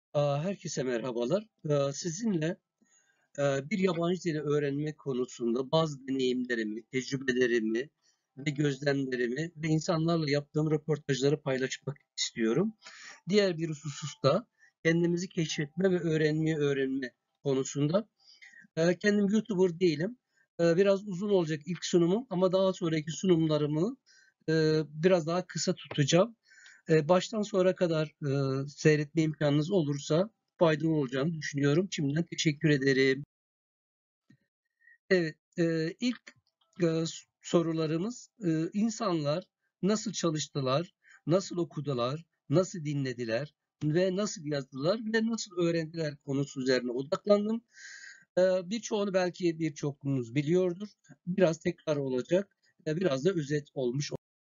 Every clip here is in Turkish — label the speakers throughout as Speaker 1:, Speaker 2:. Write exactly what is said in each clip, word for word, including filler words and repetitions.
Speaker 1: Aaa, herkese merhabalar. Eee, sizinle, eee, bir yabancı dili öğrenme konusunda bazı deneyimlerimi, tecrübelerimi ve gözlemlerimi ve insanlarla yaptığım röportajları paylaşmak istiyorum. Diğer bir husus da kendimizi keşfetme ve öğrenmeyi öğrenme konusunda. Eee, kendim YouTuber değilim. Eee, biraz uzun olacak ilk sunumum ama daha sonraki sunumlarımı, eee, biraz daha kısa tutacağım. Eee, baştan sonuna kadar, eee, seyretme imkânınız olursa faydalı olacağını düşünüyorum. Şimdiden teşekkür ederim. Evet, eee, ilk, eee, s sorularımız, ııı, insanlar nasıl çalıştılar, nasıl okudular, nasıl dinlediler ve nasıl yazdılar ve nasıl öğrendiler konusu üzerine odaklandım. Eee, birçoğunu belki birçoğunuz biliyordur. Biraz tekrar olacak, eee, biraz da özet olmuş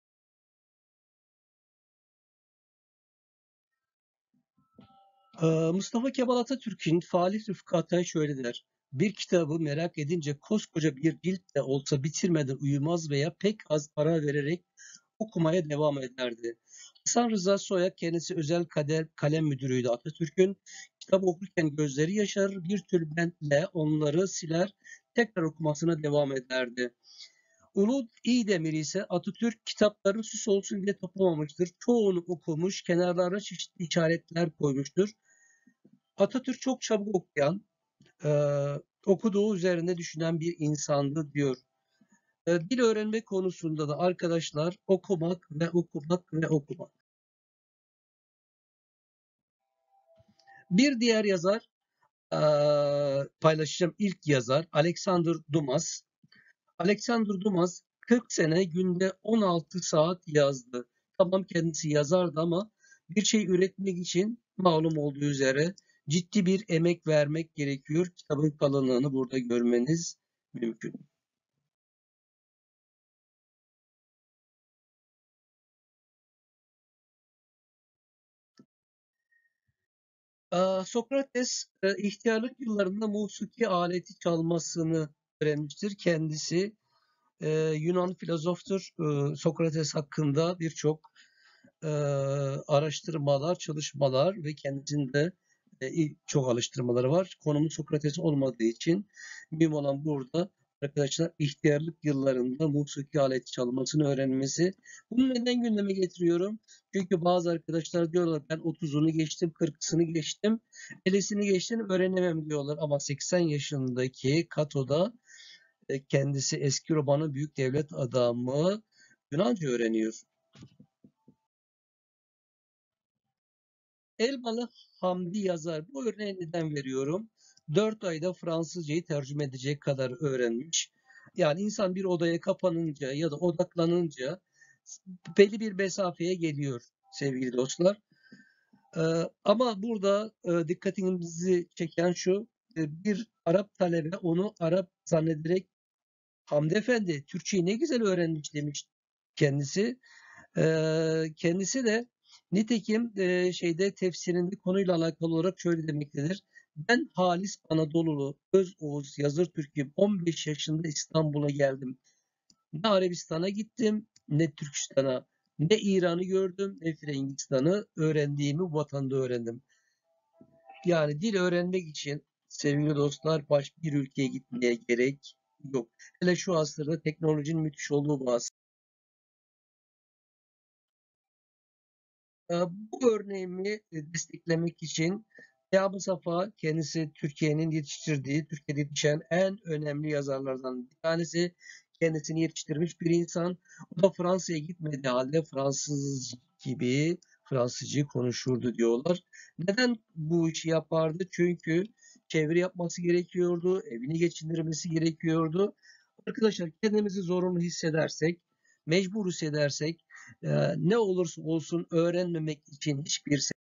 Speaker 1: Eee, Mustafa Kemal Atatürk'ün Falih Rıfkı Atay şöyle der: "Bir kitabı merak edince koskoca bir cilt de olsa bitirmeden uyumaz veya pek az ara vererek okumaya devam ederdi." Hasan Rıza Soyak kendisi özel kader kalem müdürüydü Atatürk'ün. Kitap okurken gözleri yaşarır, bir tülbentle onları siler, tekrar okumasına devam ederdi. Ulu İydemir ise Atatürk kitapları süs olsun diye toplamamıştır. Çoğunu okumuş, kenarlarına çeşitli işaretler koymuştur. Atatürk çok çabuk okuyan, eee, okuduğu üzerine düşünen bir insandı diyor. Eee, dil öğrenme konusunda da arkadaşlar okumak ve okumak ve okumak. Bir diğer yazar, eee, paylaşacağım ilk yazar Alexander Dumas. Alexander Dumas kırk sene günde on altı saat yazdı. Tamam kendisi yazardı ama bir şey üretmek için malum olduğu üzere ciddi bir emek vermek gerekiyor. Kitabın kalınlığını burada görmeniz mümkün. Aaa, Sokrates, eee, ihtiyarlık yıllarında musiki aleti çalmasını öğrenmiştir. Kendisi, eee, Yunan filozoftur. Iıı, Sokrates hakkında birçok, eee, araştırmalar, çalışmalar ve kendisinin de, eee, çok araştırmaları var. Konumuz Sokrates olmadığı için mühim olan burada arkadaşlar ihtiyarlık yıllarında musiki aleti çalmasını öğrenmesi. Bunu neden gündeme getiriyorum? Çünkü bazı arkadaşlar diyorlar ben otuzunu geçtim, kırkını geçtim, ellisini geçtim öğrenemem diyorlar ama seksen yaşındaki Kato'da e, kendisi eski Roma'nın büyük devlet adamı Yunanca öğreniyor. Elmalı Hamdi yazar. Bu örneği neden veriyorum? Dört ayda Fransızcayı tercüme edecek kadar öğrenmiş. Yani insan bir odaya kapanınca ya da odaklanınca belli bir mesafeye geliyor sevgili dostlar. Ee, ama burada e, dikkatimizi çeken şu, e, bir Arap talebe onu Arap zannederek Hamdi Efendi Türkçeyi ne güzel öğrenmiş demiş kendisi. Ee, kendisi de nitekim e, şeyde tefsirinde konuyla alakalı olarak şöyle demektedir. Ben halis Anadolulu, öz Oğuz, yazır Türk'üm. on beş yaşında İstanbul'a geldim. Ne Arabistan'a gittim, ne Türkistan'a, ne İran'ı gördüm, ne Frangistan'ı öğrendiğimi vatanda öğrendim. Yani dil öğrenmek için sevgili dostlar baş bir ülkeye gitmeye gerek yok. Hele şu asırda teknolojinin müthiş olduğu bu asır. Ee, Bu örneğimi e, desteklemek için Beyaz Safa kendisi Türkiye'nin yetiştirdiği, Türkiye'de yetişen en önemli yazarlardan bir tanesi. Kendisini yetiştirmiş bir insan. O da Fransa'ya gitmediği halde Fransız gibi Fransızca konuşurdu diyorlar. Neden bu işi yapardı? Çünkü çeviri yapması gerekiyordu, evini geçindirmesi gerekiyordu. Arkadaşlar kendimizi zorunlu hissedersek, mecbur hissedersek Eee, ne olursa olsun öğrenmemek için hiçbir se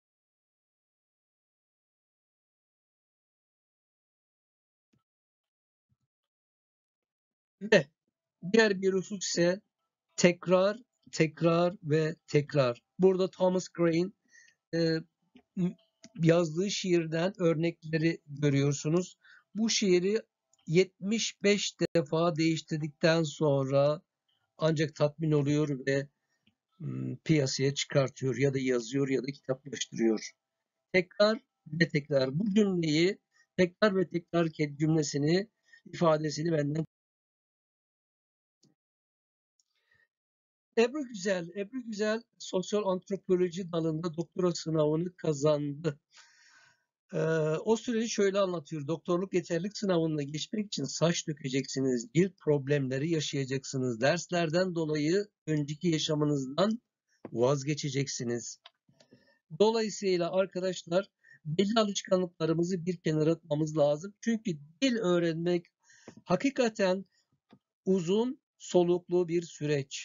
Speaker 1: ve diğer bir husus ise tekrar, tekrar ve tekrar. Burada Thomas Gray'in eee, yazdığı şiirden örnekleri görüyorsunuz. Bu şiiri yetmiş beş defa değiştirdikten sonra ancak tatmin oluyor ve ım, piyasaya çıkartıyor ya da yazıyor ya da kitaplaştırıyor. Tekrar ve tekrar. Bu cümleyi tekrar ve tekrar cümlesini, ifadesini benden. Ebru Güzel, Ebru Güzel sosyal antropoloji dalında doktora sınavını kazandı. Ee, o süreci şöyle anlatıyor. Doktorluk yeterlilik sınavına geçmek için saç dökeceksiniz, cilt problemleri yaşayacaksınız. Derslerden dolayı önceki yaşamınızdan vazgeçeceksiniz. Dolayısıyla arkadaşlar belli alışkanlıklarımızı bir kenara atmamız lazım. Çünkü dil öğrenmek hakikaten uzun soluklu bir süreç.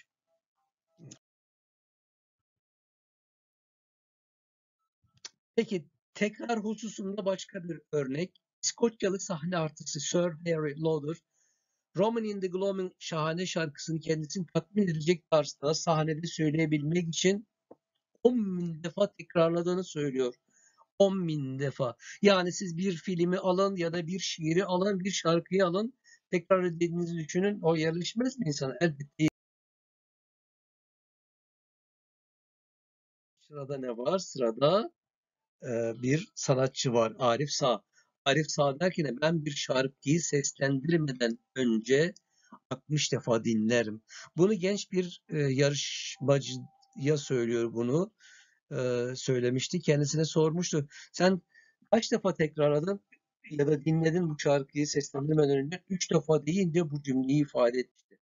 Speaker 1: Peki tekrar hususunda başka bir örnek. İskoçyalı sahne artisti Sir Harry Lauder, Roman in the Gloaming şahane şarkısını kendisini tatmin edecek tarzda sahnede söyleyebilmek için on bin defa tekrarladığını söylüyor. on bin defa. Yani siz bir filmi alın ya da bir şiiri alın, bir şarkıyı alın, tekrar ettiğinizi düşünün. O yerleşmez mi insana? Elbette. Sırada ne var? Sırada e, bir sanatçı var. Arif Sağ. Arif Sağ derken ben bir şarkıyı seslendirmeden önce altmış defa dinlerim. Bunu genç bir e, yarışmacıya söylüyor bunu. E, söylemişti. Kendisine sormuştu. Sen kaç defa tekrarladın ya da dinledin bu şarkıyı seslendirmeden önce? Üç defa deyince bu cümleyi ifade etmişti.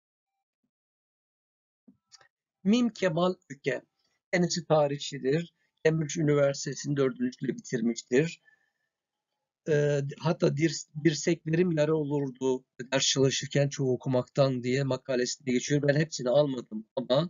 Speaker 1: Mim Kemal Öke. Kendisi tarihçidir. Cambridge Üniversitesi'ni dördüncüyle bitirmiştir. E, hatta dir, dirseklerim yara olurdu ders çalışırken çoğu okumaktan diye makalesinde geçiyor. Ben hepsini almadım ama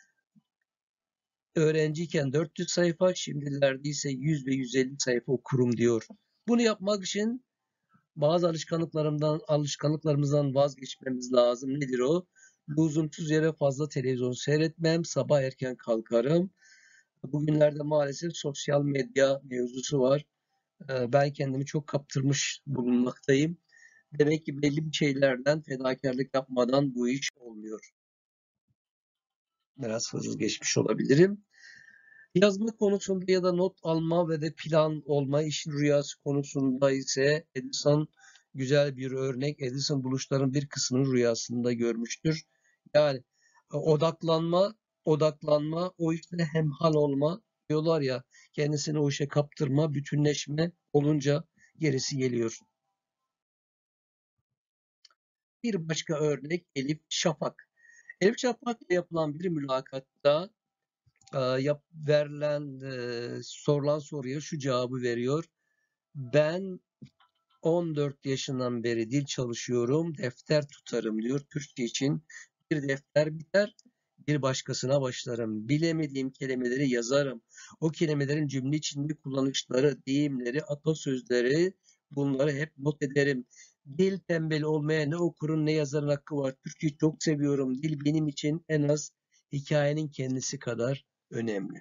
Speaker 1: öğrenciyken dört yüz sayfa, şimdilerde ise yüz ve yüz elli sayfa okurum diyor. Bunu yapmak için bazı alışkanlıklarımdan, alışkanlıklarımızdan vazgeçmemiz lazım. Nedir o? Lüzumsuz yere fazla televizyon seyretmem, sabah erken kalkarım. Bugünlerde maalesef sosyal medya mevzusu var. Ben kendimi çok kaptırmış bulunmaktayım. Demek ki belli bir şeylerden fedakarlık yapmadan bu iş olmuyor. Biraz hızlı geçmiş olabilirim. Yazma konusunda ya da not alma ve de plan olma işin rüyası konusunda ise Edison güzel bir örnek. Edison buluşların bir kısmını rüyasında görmüştür. Yani odaklanma, odaklanma, o işte hemhal olma diyorlar ya, kendisini o işe kaptırma, bütünleşme olunca gerisi geliyor. Bir başka örnek Elif Şafak. Elif Şafak'la yapılan bir mülakatta e, yap, verilen e, sorulan soruya şu cevabı veriyor. Ben on dört yaşından beri dil çalışıyorum, defter tutarım diyor. Türkçe için bir defter biter, bir başkasına başlarım. Bilemediğim kelimeleri yazarım. O kelimelerin cümle içinde kullanışları, deyimleri, atasözleri, bunları hep not ederim. Dil tembeli olmaya ne okurun ne yazarın hakkı var. Türkçeyi çok seviyorum. Dil benim için en az hikayenin kendisi kadar önemli.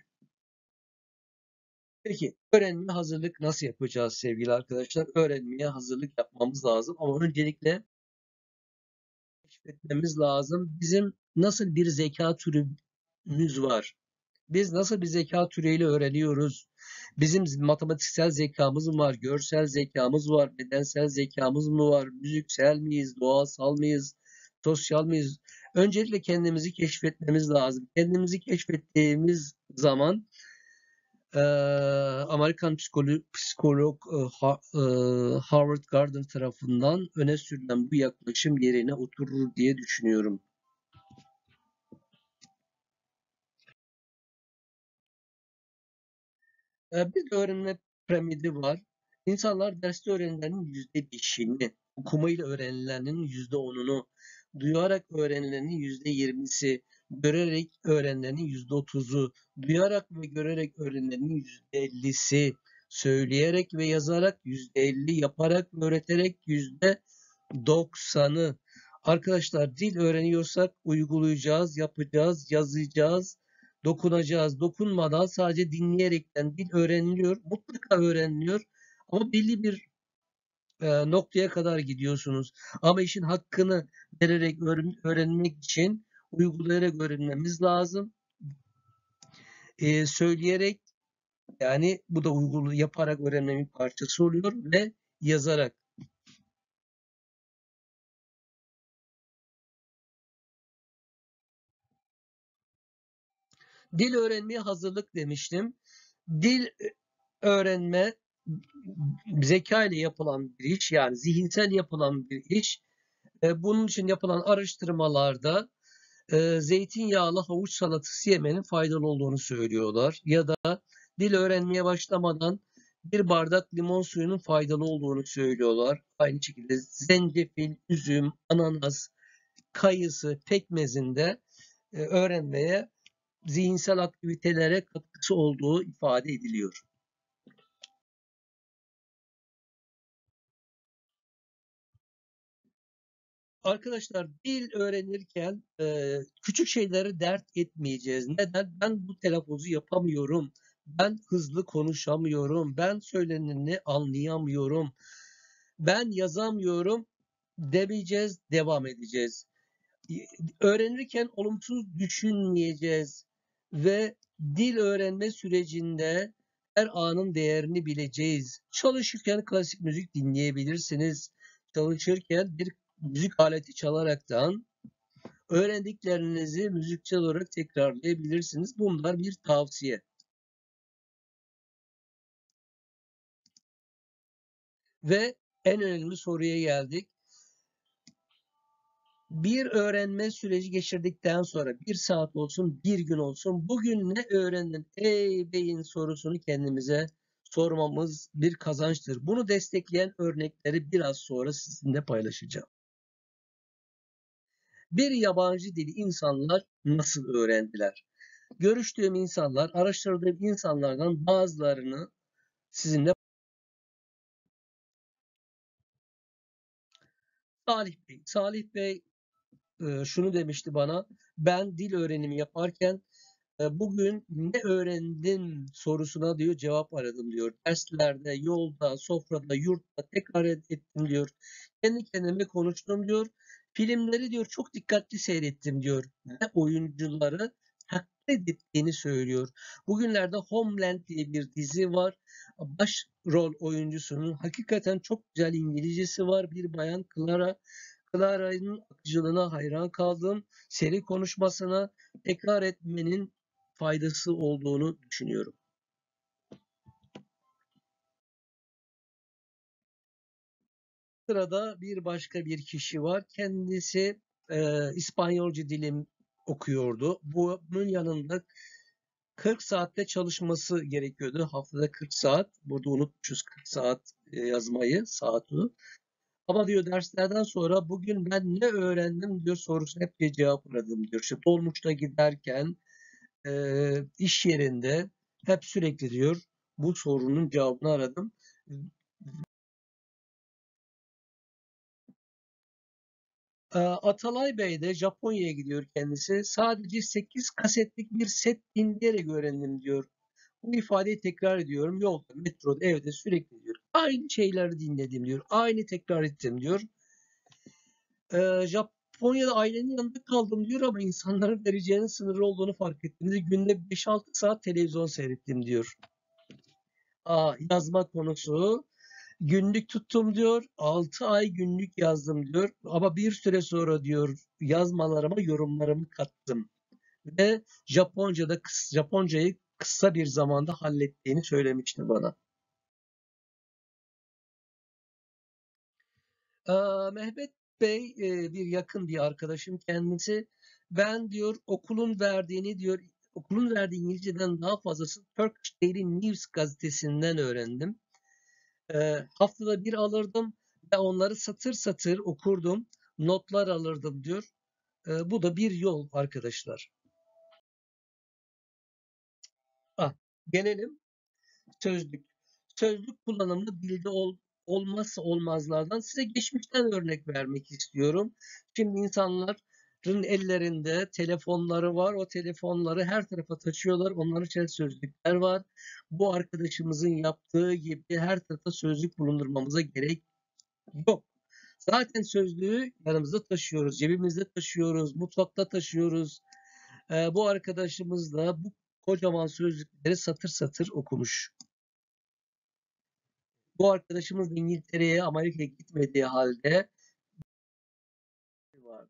Speaker 1: Peki öğrenmeye hazırlık nasıl yapacağız sevgili arkadaşlar? Öğrenmeye hazırlık yapmamız lazım ama öncelikle keşfetmemiz lazım. Bizim nasıl bir zeka türümüz var? Biz nasıl bir zeka türüyle öğreniyoruz? Bizim matematiksel zekamız mı var? Görsel zekamız var? Bedensel zekamız mı var? Müziksel miyiz? Doğasal mıyız? Sosyal mıyız? Öncelikle kendimizi keşfetmemiz lazım. Kendimizi keşfettiğimiz zaman Ee, Amerikan psikolog, psikolog Howard Gardner tarafından öne sürülen bu yaklaşım yerine oturur diye düşünüyorum. Ee, bir de öğrenme piramidi var. İnsanlar derste öğrenilenin yüzde beşini, okumayla öğrenilenin yüzde onunu, duyarak öğrenilenin yüzde yirmisi, görerek öğrenilenin yüzde otuzu, duyarak ve görerek öğrenilenin yüzde ellisi, söyleyerek ve yazarak yüzde elli, yaparak ve öğreterek yüzde doksanı. Arkadaşlar dil öğreniyorsak uygulayacağız, yapacağız, yazacağız, dokunacağız. Dokunmadan sadece dinleyerekten dil öğreniliyor. Mutlaka öğreniliyor. Ama belli bir e, noktaya kadar gidiyorsunuz. Ama işin hakkını vererek öğrenmek için uygulayarak öğrenmemiz lazım. E, söyleyerek Yani bu da uygulu yaparak öğrenmenin parçası oluyor ve yazarak. Dil öğrenmeye hazırlık demiştim. Dil öğrenme zeka ile yapılan bir iş, yani zihinsel yapılan bir iş. E, bunun için yapılan araştırmalarda e, zeytinyağlı havuç salatası yemenin faydalı olduğunu söylüyorlar. Ya da dil öğrenmeye başlamadan bir bardak limon suyunun faydalı olduğunu söylüyorlar. Aynı şekilde zencefil, üzüm, ananas, kayısı, pekmezinde e, öğrenmeye, zihinsel aktivitelere katkısı olduğu ifade ediliyor. Arkadaşlar, dil öğrenirken e, küçük şeyleri dert etmeyeceğiz. Neden? Ben bu telaffuzu yapamıyorum. Ben hızlı konuşamıyorum. Ben söyleneni anlayamıyorum. Ben yazamıyorum demeyeceğiz, devam edeceğiz. Öğrenirken olumsuz düşünmeyeceğiz ve dil öğrenme sürecinde her anın değerini bileceğiz. Çalışırken klasik müzik dinleyebilirsiniz. Çalışırken bir müzik aleti çalaraktan öğrendiklerinizi müziksel olarak tekrarlayabilirsiniz. Bunlar bir tavsiye. Ve en önemli soruya geldik. Bir öğrenme süreci geçirdikten sonra bir saat olsun, bir gün olsun, bugün ne öğrendin ey beyin sorusunu kendimize sormamız bir kazançtır. Bunu destekleyen örnekleri biraz sonra sizinle paylaşacağım. Bir yabancı dili insanlar nasıl öğrendiler? Görüştüğüm insanlar, araştırdığım insanlardan bazılarını sizinle. Salih Bey, Salih Bey e, şunu demişti bana: ben dil öğrenimi yaparken e, bugün ne öğrendin sorusuna diyor cevap aradım diyor. Derslerde, yolda, sofrada, yurtta tekrar ettim diyor. Kendi kendime konuştum diyor. Filmleri diyor çok dikkatli seyrettim diyor. Ve oyuncuları taklit ettiğini söylüyor. Bugünlerde Homeland diye bir dizi var. Başrol oyuncusunun hakikaten çok güzel İngilizcesi var. Bir bayan Clara. Clara'nın akıcılığına hayran kaldım. Seri konuşmasına tekrar etmenin faydası olduğunu düşünüyorum. Sırada bir başka bir kişi var. Kendisi e, İspanyolca dilim okuyordu. Bunun yanında kırk saatte çalışması gerekiyordu. Haftada kırk saat. Burada unutmuşuz kırk saat e, yazmayı, saati. Ama diyor derslerden sonra bugün ben ne öğrendim diyor sorusuna hep bir cevap aradım diyor. İşte dolmuşta giderken, e, iş yerinde hep sürekli diyor bu sorunun cevabını aradım. Ee, Atalay Bey de Japonya'ya gidiyor kendisi. Sadece sekiz kasetlik bir set dinleyerek öğrendim diyor. Bu ifadeyi tekrar ediyorum. Yolda, metroda, evde sürekli diyor. Aynı şeyleri dinledim diyor. Aynı tekrar ettim diyor. Ee, Japonya'da ailenin yanında kaldım diyor ama insanların vereceğinin sınırı olduğunu fark ettim. Günde beş altı saat televizyon seyrettim diyor. Aa, yazma konusu. Günlük tuttum diyor. altı ay günlük yazdım diyor. Ama bir süre sonra diyor yazmalarıma yorumlarımı kattım. Ve Japonca'da Japoncayı kısa bir zamanda hallettiğini söylemişti bana. Aa, Mehmet Bey e, bir yakın bir arkadaşım kendisi. Ben diyor okulun verdiğini diyor okulun verdiği İngilizceden daha fazlası Turkish Daily News gazetesinden öğrendim. E, haftada bir alırdım ve onları satır satır okurdum. Notlar alırdım diyor. E, bu da bir yol arkadaşlar. Ah, gelelim sözlük. Sözlük kullanımı dilde ol, olmazsa olmazlardan. Size geçmişten örnek vermek istiyorum. Şimdi insanların ellerinde telefonları var. O telefonları her tarafa taşıyorlar. Onların içinde sözlükler var. Bu arkadaşımızın yaptığı gibi her tarafa sözlük bulundurmamıza gerek yok. Zaten sözlüğü yanımızda taşıyoruz, cebimizde taşıyoruz, mutfakta taşıyoruz. Ee, bu arkadaşımız da bu kocaman sözlükleri satır satır okumuş. Bu arkadaşımız İngiltere'ye, Amerika'ya gitmediği halde var.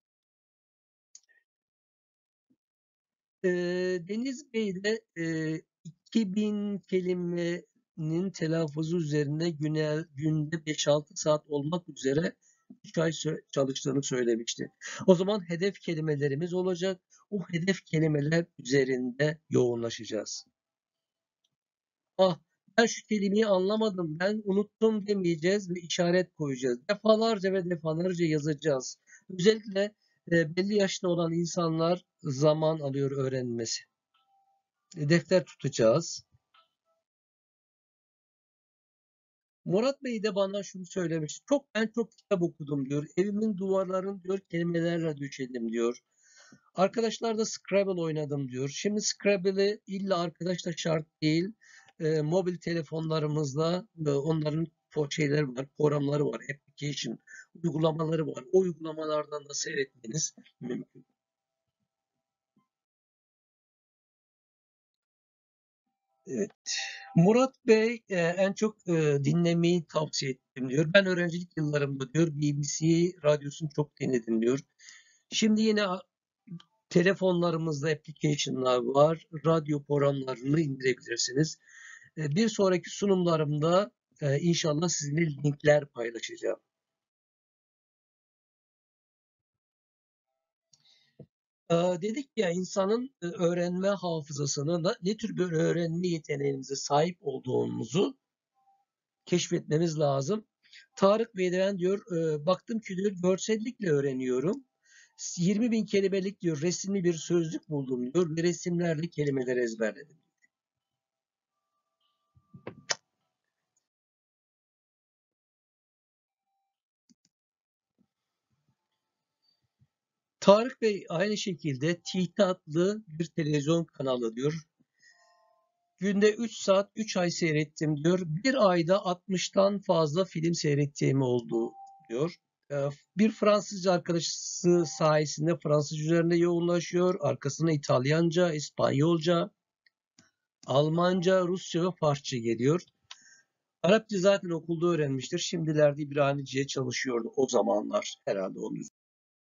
Speaker 1: Ee, Deniz Bey de e, iki bin kelimenin telaffuzu üzerinde güne, günde beş altı saat olmak üzere üç ay sö- çalıştığını söylemişti. O zaman hedef kelimelerimiz olacak. O hedef kelimeler üzerinde yoğunlaşacağız. Ah, ben şu kelimeyi anlamadım, ben unuttum demeyeceğiz ve işaret koyacağız. Defalarca ve defalarca yazacağız. Özellikle e, belli yaşta olan insanlar zaman alıyor öğrenmesi. E, defter tutacağız. Murat Bey de bana şunu söylemiş. Çok ben çok kitap okudum diyor. Evimin duvarlarını diyor kelimelerle döşedim diyor. Arkadaşlar da Scrabble oynadım diyor. Şimdi Scrabble'ı illa arkadaşla şart değil. E, mobil telefonlarımızda e, onların po- şeyleri var, programları var, application uygulamaları var. O uygulamalardan da seyretmeniz mümkün. Evet. Murat Bey e, en çok e, dinlemeyi tavsiye ettim diyor. Ben öğrencilik yıllarımda diyor B B C radyosunu çok dinledim diyor. Şimdi yine telefonlarımızda application'lar var. Radyo programlarını indirebilirsiniz. E, bir sonraki sunumlarımda e, inşallah sizinle linkler paylaşacağım. E, dedik ya insanın e, öğrenme hafızasını ne tür bir öğrenme yeteneğimize sahip olduğumuzu keşfetmemiz lazım. Tarık Bey'den diyor, e, baktım ki diyor görsellikle öğreniyorum. yirmi bin kelimelik diyor resimli bir sözlük buldum diyor ve resimlerle kelimeler ezberledim. Tarık Bey aynı şekilde T T adlı bir televizyon kanalı diyor. Günde üç saat üç ay seyrettim diyor. Bir ayda altmıştan fazla film seyrettiğim oldu diyor. Ee, Bir Fransızca arkadaşı sayesinde Fransızca üzerinde yoğunlaşıyor. Arkasına İtalyanca, İspanyolca, Almanca, Rusça ve Farsça geliyor. Arapça zaten okulda öğrenmiştir. Şimdilerde İbranice'ye çalışıyordu o zamanlar herhalde onun üzerine.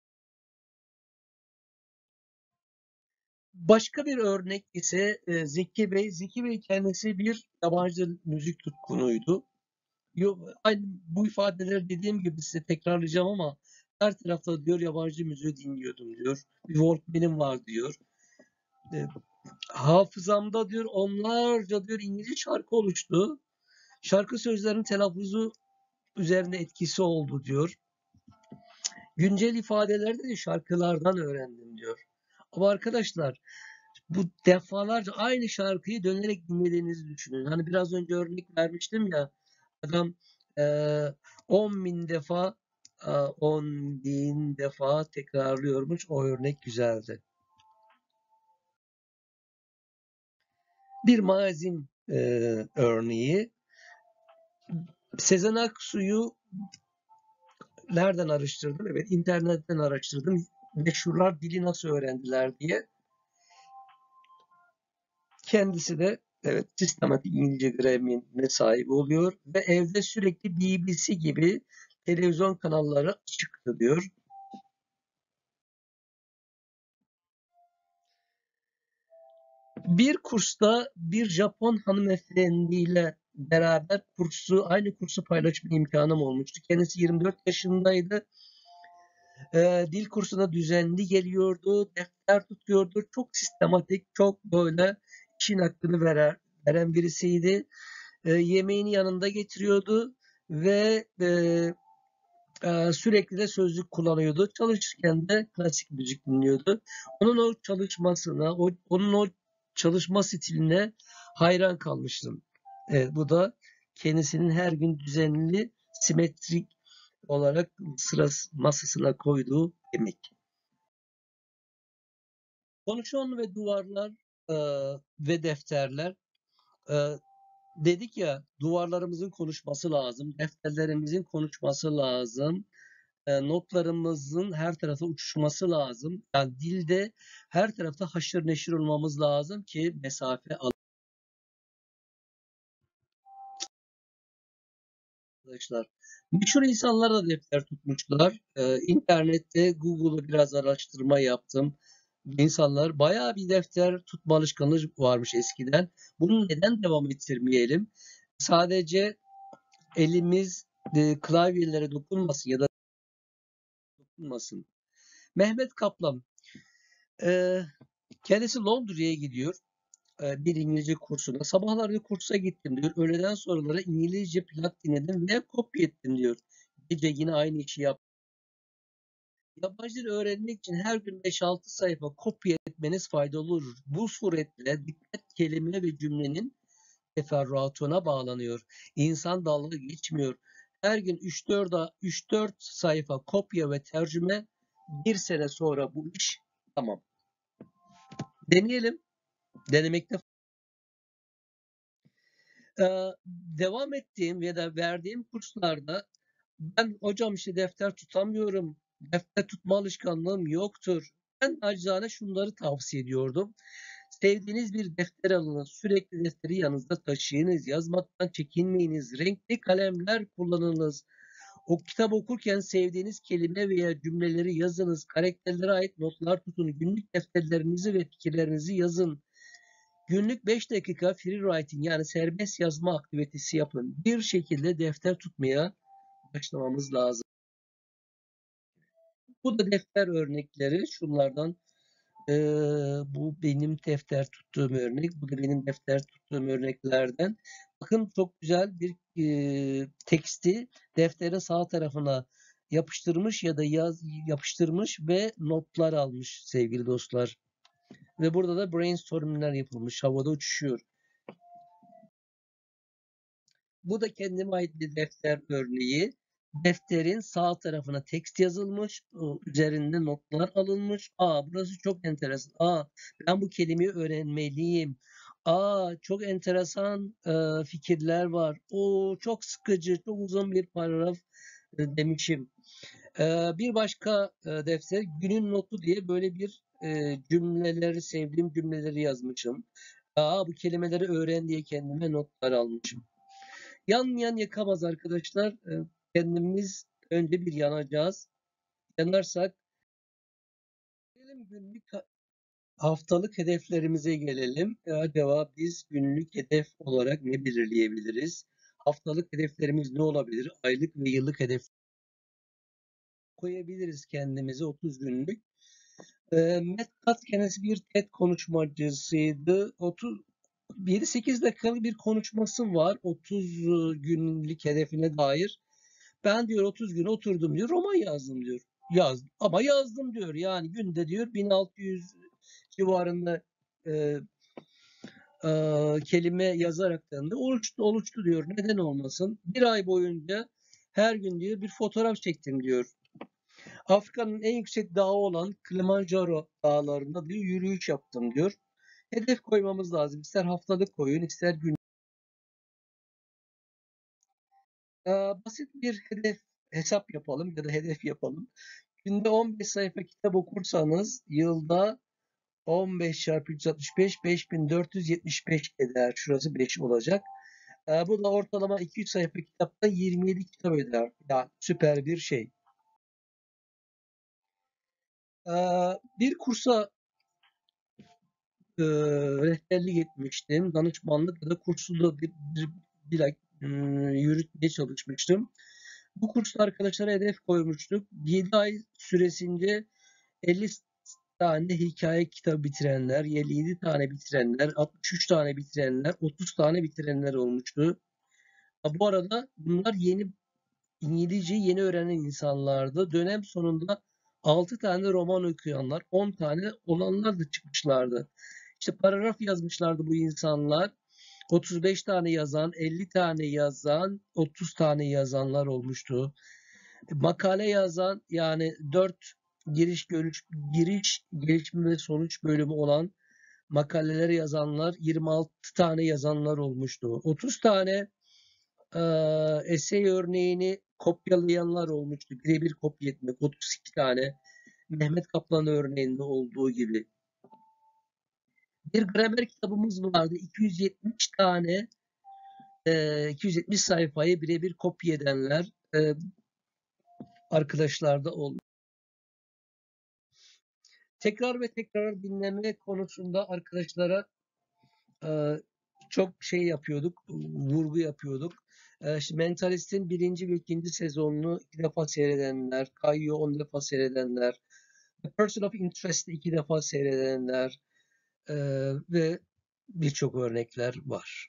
Speaker 1: Başka bir örnek ise e, Zeki Bey. Zeki Bey kendisi bir yabancı müzik tutkunuydu. Yo, aynı bu ifadeleri dediğim gibi size tekrarlayacağım ama her tarafta diyor yabancı müziği dinliyordum diyor. Bir Walkman'im var diyor. E, Hafızamda diyor onlarca diyor İngilizce şarkı oluştu. Şarkı sözlerinin telaffuzu üzerinde etkisi oldu diyor. Güncel ifadeleri de şarkılardan öğrendim diyor. Ama arkadaşlar bu defalarca aynı şarkıyı dönerek dinlediğinizi düşünün. Hani biraz önce örnek vermiştim ya adam eee, on bin defa on bin defa tekrarlıyormuş. O örnek güzeldi. Bir magazin eee, örneği. Sezen Aksu'yu nereden araştırdım? Evet, internetten araştırdım. Meşhurlar dili nasıl öğrendiler diye. Kendisi de evet sistematik İngilizce gramerine sahip oluyor ve evde sürekli B B C gibi televizyon kanalları açıktı diyor. Bir kursta bir Japon hanımefendiyle beraber kursu, aynı kursu paylaşma imkanım olmuştu. Kendisi yirmi dört yaşındaydı. Ee, dil kursuna düzenli geliyordu, defter tutuyordu. Çok sistematik, çok böyle işin hakkını veren, veren birisiydi. E, yemeğini yanında getiriyordu ve e, e, sürekli de sözlük kullanıyordu. Çalışırken de klasik müzik dinliyordu. Onun o çalışmasına, o, onun o çalışma stiline hayran kalmıştım. Evet, bu da kendisinin her gün düzenli, simetrik olarak sırası, masasına koyduğu yemek. Konuşan ve duvarlar e, ve defterler e, dedik ya duvarlarımızın konuşması lazım, defterlerimizin konuşması lazım. e, notlarımızın her tarafa uçuşması lazım. Yani dilde her tarafta haşır neşir olmamız lazım ki mesafe al arkadaşlar. Meşhur insanlar da defter tutmuşlar. Ee, internette Google'u biraz araştırma yaptım. İnsanlar bayağı bir defter tutma alışkanlığı varmış eskiden. Bunu neden devam ettirmeyelim? Sadece elimiz e, klavyelere dokunmasın ya da dokunmasın. Mehmet Kaplan, e, kendisi Londra'ya gidiyor. e, Bir İngilizce kursuna. Sabahları kursa gittim diyor. Öğleden sonraları İngilizce plak dinledim ve kopya ettim diyor. Gece yine aynı işi yaptım. Yabancı dil öğrenmek için her gün beş altı sayfa kopya etmeniz faydalı olur. Bu suretle dikkat kelime ve cümlenin teferruatına bağlanıyor. İnsan dalga geçmiyor. Her gün üç dört sayfa kopya ve tercüme, bir sene sonra bu iş tamam. Deneyelim. Denemekte ee, devam ettiğim ya da verdiğim kurslarda ben hocam işte defter tutamıyorum, defter tutma alışkanlığım yoktur. Ben acizane şunları tavsiye ediyordum. Sevdiğiniz bir defter alınız, sürekli defteri yanınızda taşıyınız, yazmaktan çekinmeyiniz, renkli kalemler kullanınız. O kitap okurken sevdiğiniz kelime veya cümleleri yazınız, karakterlere ait notlar tutun, günlük defterlerinizi ve fikirlerinizi yazın. Günlük beş dakika free writing yani serbest yazma aktivitesi yapın. Bir şekilde defter tutmaya başlamamız lazım. Bu da defter örnekleri. Şunlardan e, bu benim defter tuttuğum örnek. Bu da benim defter tuttuğum örneklerden. Bakın çok güzel bir e, teksti defterin sağ tarafına yapıştırmış ya da yaz yapıştırmış ve notlar almış sevgili dostlar. Ve burada da brainstormingler yapılmış. Havada uçuşuyor. Bu da kendime ait bir defter örneği. Defterin sağ tarafına tekst yazılmış, üzerinde notlar alınmış. Aa, burası çok enteresan. Aa, ben bu kelimeyi öğrenmeliyim. Aa, çok enteresan e, fikirler var. O çok sıkıcı, çok uzun bir paragraf e, demişim. E, bir başka e, defter günün notu diye böyle bir e, cümleleri, sevdiğim cümleleri yazmışım. Aa, bu kelimeleri öğren diye kendime notlar almışım. Yanmayan yakamaz arkadaşlar. Ee, Kendimiz önce bir yanacağız. Yanarsak gelelim günlük haftalık hedeflerimize gelelim. Ee, Acaba biz günlük hedef olarak ne belirleyebiliriz? Haftalık hedeflerimiz ne olabilir? Aylık ve yıllık hedef koyabiliriz kendimize otuz günlük. Ee, Matt Cutts kendisi bir TED konuşmacısıydı. otuz yedi sekiz dakikalık bir konuşması var otuz günlük hedefine dair. Ben diyor otuz gün oturdum diyor, roman yazdım diyor. Yazdım ama yazdım diyor. Yani günde diyor bin altı yüz civarında e, e, kelime yazaraktan da oluştu, oluştu diyor. Neden olmasın? Bir ay boyunca her gün diyor bir fotoğraf çektim diyor. Afrika'nın en yüksek dağı olan Kilimanjaro dağlarında diyor yürüyüş yaptım diyor. Hedef koymamız lazım. İster haftalık koyun, ister gün. Ee, basit bir hedef hesap yapalım ya da hedef yapalım. Günde on beş sayfa kitap okursanız yılda on beş çarpı üç yüz altmış beş beş bin dört yüz yetmiş beş eder. Şurası beş olacak. Ee, bu da ortalama iki yüz sayfa kitapta yirmi yedi kitap eder. Yani süper bir şey. Ee, bir kursa e, rehberlik etmiştim. Danışmanlık ya da kursu da bir, bir, bir ay e, yürütmeye çalışmıştım. Bu kursta arkadaşlara hedef koymuştuk. yedi ay süresince elli tane hikaye kitabı bitirenler, yedi tane bitirenler, altmış üç tane bitirenler, otuz tane bitirenler olmuştu. Bu arada bunlar yeni İngilizce yeni öğrenen insanlardı. Dönem sonunda altı tane roman okuyanlar, on tane olanlar da çıkmışlardı. İşte paragraf yazmışlardı bu insanlar. otuz beş tane yazan, elli tane yazan, otuz tane yazanlar olmuştu. Makale yazan yani dört giriş görüş giriş gelişme ve sonuç bölümü olan makaleleri yazanlar yirmi altı tane yazanlar olmuştu. otuz tane Eee, essay örneğini kopyalayanlar olmuştu. Birebir kopya etmek. otuz iki tane. Mehmet Kaplan örneğinde olduğu gibi. Bir gramer kitabımız vardı. iki yüz yetmiş tane eee, iki yüz yetmiş sayfayı birebir kopya edenler eee arkadaşlar da oldu. Tekrar ve tekrar dinleme konusunda arkadaşlara eee, çok şey yapıyorduk, vurgu yapıyorduk. Eee, şimdi Mentalist'in birinci ve ikinci sezonunu iki defa seyredenler, Kayyo on defa seyredenler, A Person of Interest'i iki defa seyredenler eee, ve birçok örnekler var.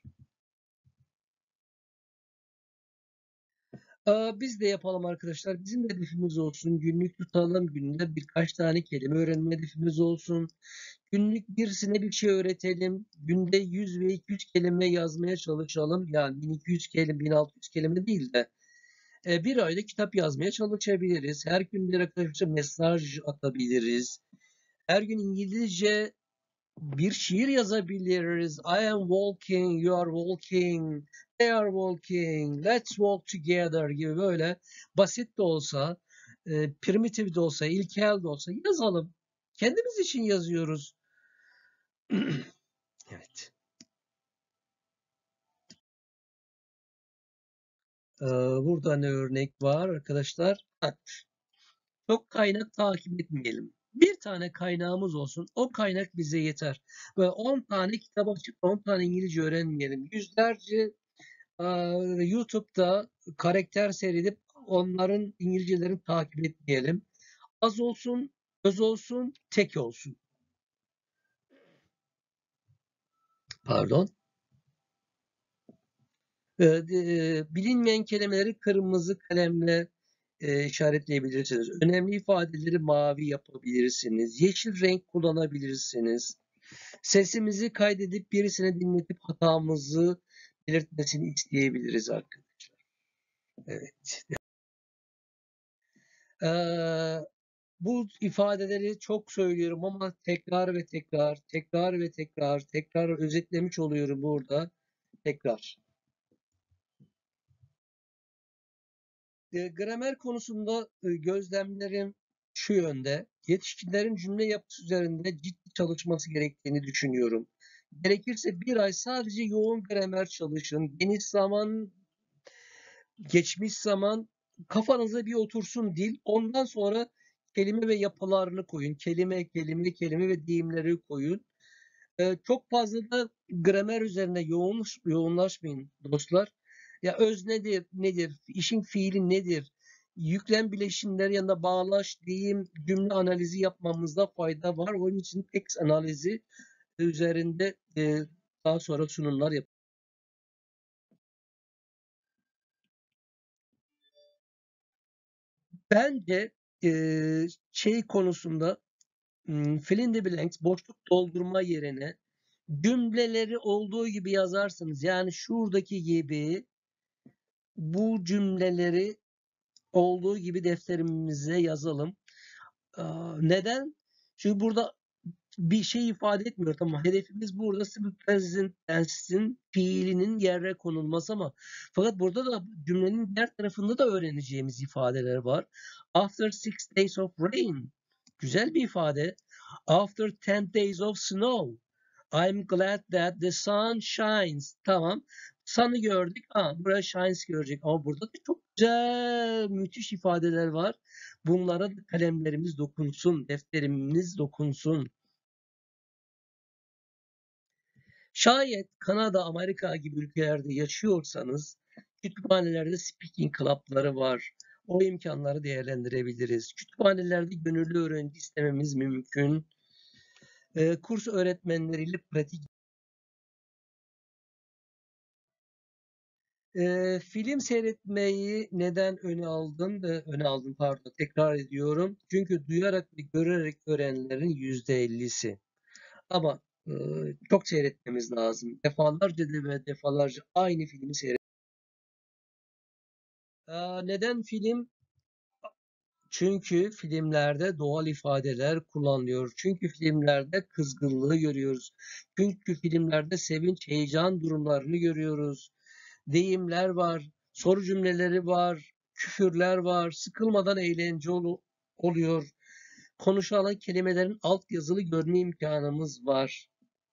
Speaker 1: Eee, biz de yapalım arkadaşlar. Bizim de hedefimiz olsun. Günlük tutalım. Günde birkaç tane kelime öğrenme hedefimiz olsun. Günlük birisine bir şey öğretelim. Günde yüz ve iki yüz kelime yazmaya çalışalım. Yani bin iki yüz kelime, bin altı yüz kelime değil de e, bir ayda kitap yazmaya çalışabiliriz. Her gün bir arkadaşa mesaj atabiliriz. Her gün İngilizce bir şiir yazabiliriz. I am walking, you are walking, they are walking, let's walk together gibi böyle basit de olsa, e, primitif de olsa, ilkel de olsa yazalım. Kendimiz için yazıyoruz. Evet. Ee, burada ne örnek var arkadaşlar? Ha, çok kaynak takip etmeyelim. Bir tane kaynağımız olsun. O kaynak bize yeter. Ve on tane kitap açıp on tane İngilizce öğrenmeyelim. Yüzlerce e, YouTube'da karakter seyredip onların İngilizcelerini takip etmeyelim. Az olsun, öz olsun, tek olsun. Pardon. Ee, e, bilinmeyen kelimeleri kırmızı kalemle e, işaretleyebilirsiniz. Önemli ifadeleri mavi yapabilirsiniz. Yeşil renk kullanabilirsiniz. Sesimizi kaydedip birisine dinletip hatamızı belirtmesini isteyebiliriz arkadaşlar. Evet. Ee, bu ifadeleri çok söylüyorum ama tekrar ve tekrar, tekrar ve tekrar, tekrar özetlemiş oluyorum burada. Tekrar. E, gramer konusunda e, gözlemlerim şu yönde. Yetişkinlerin cümle yapısı üzerinde ciddi çalışması gerektiğini düşünüyorum. Gerekirse bir ay sadece yoğun gramer çalışın. Geniş zaman, geçmiş zaman kafanıza bir otursun dil. Ondan sonra kelime ve yapılarını koyun. Kelime, kelime, kelime ve deyimleri koyun. Ee, çok fazla da gramer üzerine yoğun, yoğunlaşmayın dostlar. Ya öz nedir, nedir, işin fiili nedir, yüklem bileşimleri yanında bağlaç, deyim, cümle analizi yapmamızda fayda var. Onun için tekst analizi üzerinde e, daha sonra sunumlar yap. Bence e, şey konusunda hmm, fill in the blanks, boşluk doldurma yerine cümleleri olduğu gibi yazarsınız. Yani şuradaki gibi bu cümleleri olduğu gibi defterimize yazalım. Aa, neden? Çünkü burada bir şey ifade etmiyor. Tamam, hedefimiz burada simple present tense'in fiilinin yere konulması ama fakat burada da cümlenin diğer tarafında da öğreneceğimiz ifadeler var. After six days of rain. Güzel bir ifade. After ten days of snow. I'm glad that the sun shines. Tamam. Sun'ı gördük. Aa, buraya shines görecek. Ama burada da çok güzel, müthiş ifadeler var. Bunlara da kalemlerimiz dokunsun, defterimiz dokunsun. Şayet Kanada, Amerika gibi ülkelerde yaşıyorsanız kütüphanelerde speaking club'ları var. O imkanları değerlendirebiliriz. Kütüphanelerde gönüllü öğrenci istememiz mümkün. E, kurs öğretmenleriyle pratik. E, film seyretmeyi neden öne aldım ve öne aldım pardon tekrar ediyorum. Çünkü duyarak ve görerek öğrenenlerin yüzde ellisi. Ama e, çok seyretmemiz lazım. Defalarca ve defalarca aynı filmi seyret. Aa, neden film? Çünkü filmlerde doğal ifadeler kullanılıyor. Çünkü filmlerde kızgınlığı görüyoruz. Çünkü filmlerde sevinç, heyecan durumlarını görüyoruz. deyimler var, soru cümleleri var, küfürler var, sıkılmadan eğlence olu- oluyor. Konuşulan kelimelerin altyazılı görme imkanımız var.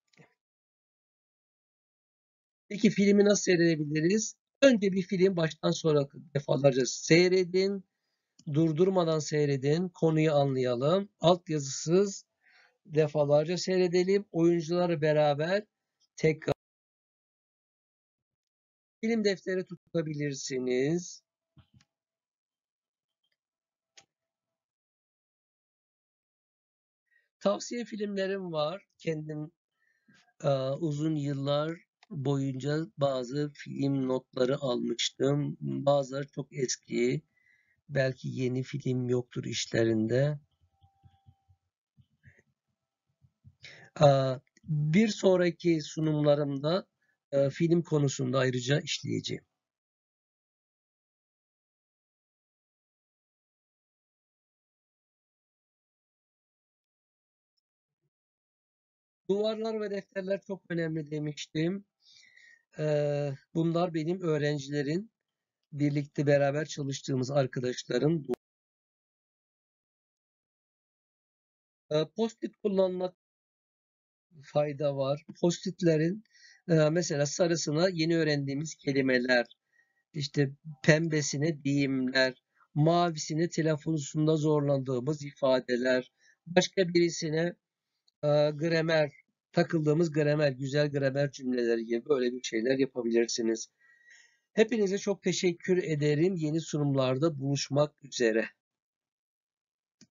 Speaker 1: Peki filmi nasıl seyredebiliriz? Önce bir film baştan sona defalarca seyredin, durdurmadan seyredin, konuyu anlayalım. Altyazısız defalarca seyredelim, oyuncuları beraber tekrar. Film defteri tutabilirsiniz. Tavsiye filmlerim var. Kendim e, uzun yıllar boyunca bazı film notları almıştım. Bazıları çok eski. Belki yeni film yoktur işlerinde. E, Bir sonraki sunumlarımda e, film konusunda ayrıca işleyeceğim. Duvarlar ve defterler çok önemli demiştim. E, Bunlar benim öğrencilerin, birlikte beraber çalıştığımız arkadaşların. E, Post-it kullanmak fayda var. Post-itlerin e, mesela sarısına yeni öğrendiğimiz kelimeler, işte pembesine deyimler, mavisine telaffuzunda zorlandığımız ifadeler, başka birisine e, gramer, takıldığımız gramer, güzel gramer cümleleri gibi böyle bir şeyler yapabilirsiniz. Hepinize çok teşekkür ederim. Yeni sunumlarda buluşmak üzere.